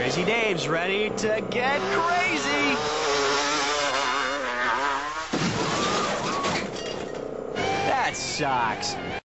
Crazy Dave's ready to get crazy. That sucks.